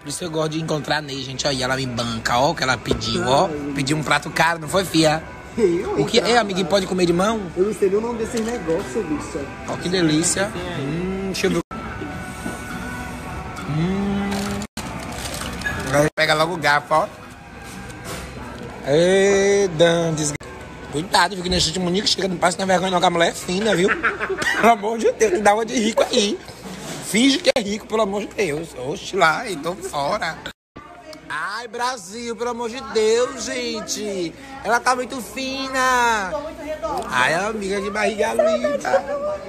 Por isso eu gosto de encontrar a Ney, gente. Olha, ela me banca, ó, o que ela pediu, ó. Pediu um prato caro, não foi, fia? O que é, amiguinho, pode comer de mão? Eu não sei nem o nome desses negócios, bicho. Ó, que delícia. Deixa eu ver. Agora pega logo o garfo, ó. Ei, Dandes. Cuidado, fica nesse Monique, chega, não passa na vergonha não, que a mulher é fina, viu? Pelo amor de Deus, dá uma de rico aí. Finge que é rico, pelo amor de Deus. Oxe, lá, e tô fora. Ai, Brasil, pelo amor de Deus, gente. Ela tá muito fina. Ai, amiga de barriga linda.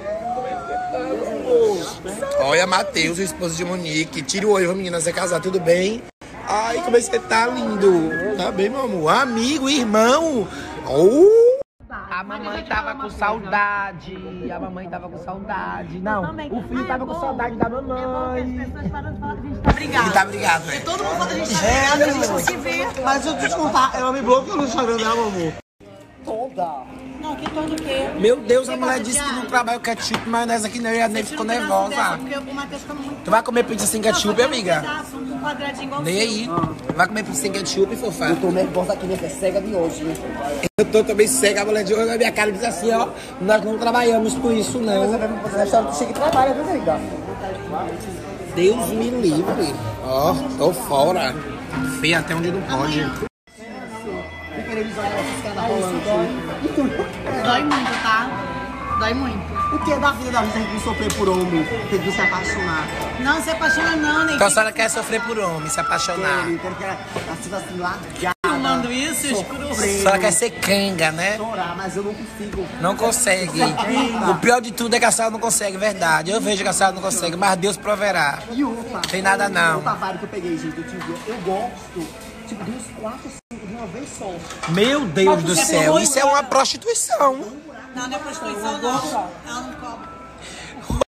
Olha, Matheus, o esposo de Monique. Tira o olho, menina, você casar, tudo bem? Ai, como é que você tá lindo. Tá bem, meu amor? Amigo, irmão. A mamãe tava com saudade. A mamãe tava com saudade. Não, o filho tava com saudade da mamãe. As pessoas param de falar que a gente tá brigado. Tá brigado, né? Porque todo mundo fala que a gente tá brigado, a gente não se vê. Mas deixa eu te contar, ela me bloqueou no Instagram dela, meu amor. Toda. Não, que todo o quê? Meu Deus, a mulher disse que não trabalha o ketchup, maionese aqui não. E a Ney ficou nervosa. Porque o Matheus come muito. Tu vai comer pizza sem ketchup, amiga? Um quadradinho igual Nem aí. Vai comer pizza sem ketchup, fofa? Eu tô nervosa aqui nessa cega de hoje, né? Eu tô também cega, a mulher de olho na minha cara e diz assim, ó. Nós não trabalhamos com isso, não. Você achava que chega e trabalha, viu, amiga? Deus me livre. Ó, tô fora. Feia até onde não pode. Fica visualizando essas caras rolando. Dói muito, tá? Dói muito. O que é da vida da gente tem que sofrer por homem? Tem que se apaixonar. Não se apaixona não, nem Então a senhora quer sofrer por homem, se apaixonar. Quero que ela assim, largada. filmando isso, escuro. A senhora quer ser canga, né? Chorar, mas eu não consigo. Não consegue. O pior de tudo é que a senhora não consegue, verdade. Eu vejo que a senhora não consegue, mas Deus proverá. E outra. Tem nada não. Outra vibe que eu peguei, gente. Eu gosto, tipo, de uns 4, 5 de uma vez só. Meu Deus do céu, isso é uma prostituição. Não, não é prostituição, não. Ela não cobra.